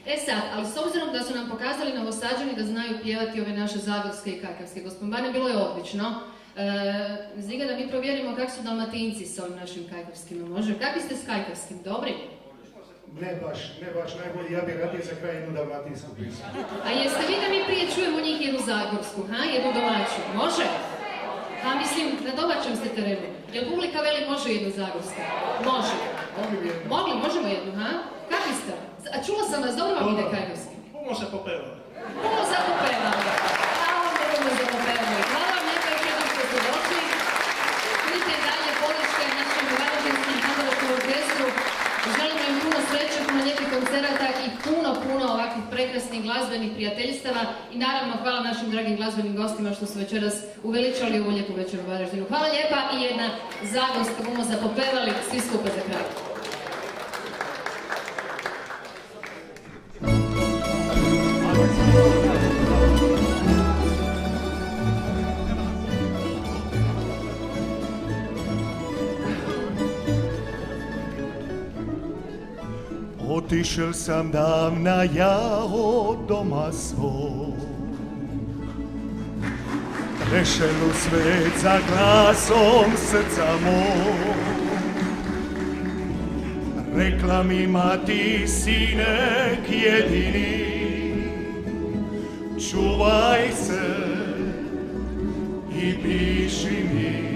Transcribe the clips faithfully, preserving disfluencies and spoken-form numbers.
E sad, ali s obzirom da su nam pokazali Novosađani da znaju pjevati ove naše zagorske i kajkavske gospombane, bilo je odlično. E, Ziga, da mi provjerimo kako su Dalmatinci s ovim našim kajkavskima, može? Kakvi ste s kajkavskim, dobri? Ne baš, ne baš najbolji, ja bih radije za kraj jednu dalmatinsku pismu. A jeste vi da mi prije čujemo njih jednu zagorsku, ha? Jednu domaću, može? Ha, mislim, na domaćem ste terenu. Jel publika veli može jednu zagorsku? Može. Mogli, možemo jednu, ha? Kakvi ste? A čula sam vas, dobro vam ide kajkavski? Puno se popevali. Puno se popevali. Hvala vam, puno se popevali. Hvala vam lijepo još jednom što ste došli. Budite dalje podrške našem Varaždinskom kazališnom orkestru. Želimo im puno sreće, puno lijepih koncerata i puno, puno ovakvih prekrasnih glazbenih prijateljstava. I naravno, hvala našim dragim glazbenim gostima što su večeras uveličali ovu lijepu večer u Varaždinu. Hvala lijepa i jedna zagorska bumo zapopevali svi skupa za kraj. Otišel sam davna ja od doma svog, prešel u svet za glasom srca mog. Rekla mi mati, sinek jedini, čuvaj se i piši mi.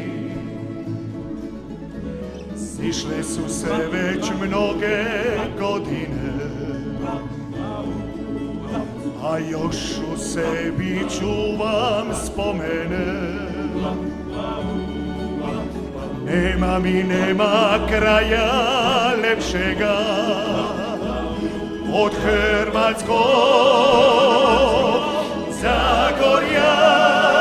Išle su se već mnoge godine, a još u sebi čuvam spomene. Nema mi, nema kraja lepšega od hrvatskog Zagorja.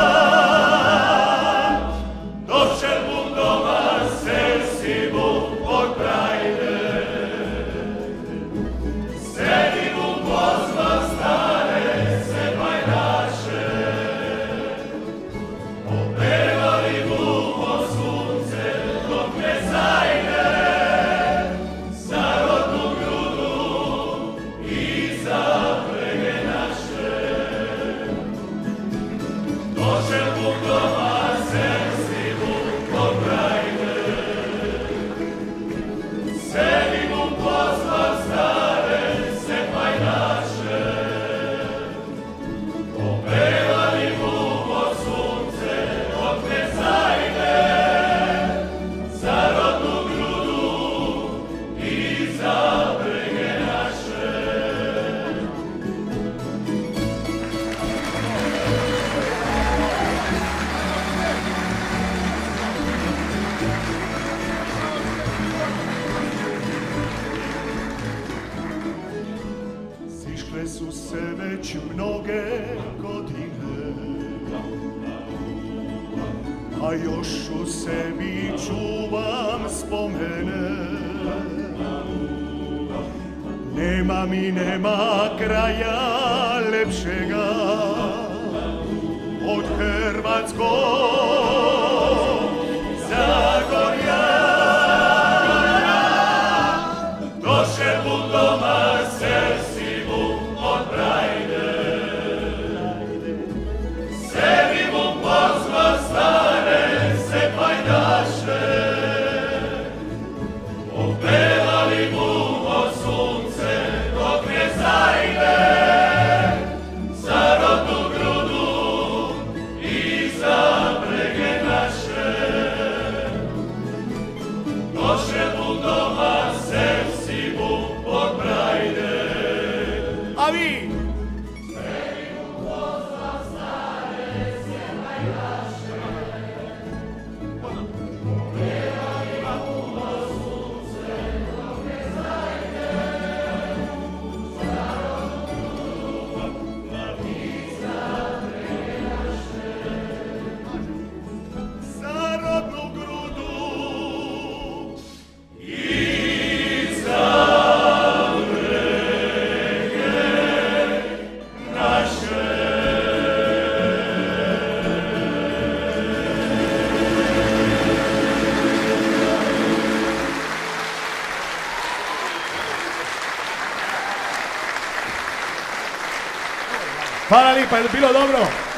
A još u sebi čuvam spomene. Nema mi, nema kraja lepšega od hrvatskog Zagorja. Došel mu doma sersi mu od Brajne, sebi mu pozva stare se pajdaše, opevali mu o sunce dok ne zajde, za rodnu grudu i za brege naše. Došel mu doma sersi mu od Brajne, a vi Brege Hvala lipa, je li bilo dobro?